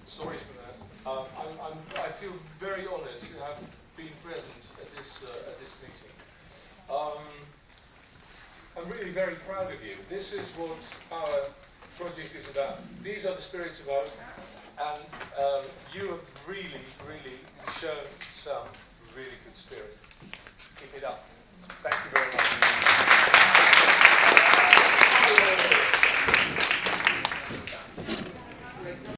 Sorry for that. I feel very honoured to have been present at this meeting. I'm really very proud of you. This is what our project is about. These are the spirits of oak, and you have really shown some really good spirit. Keep it up.